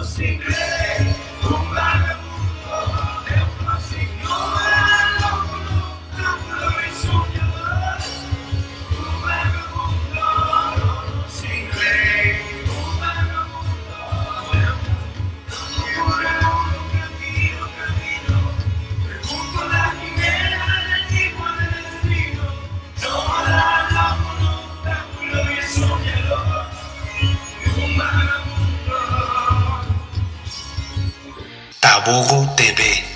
sin ley, un vagabundo de una señora, locuro y soñador. Un vagabundo sin ley, un vagabundo de un camino, junto a la quimera del tipo del destino. Sola, locuro y soñador. Un vagabundo. Tabogo TV.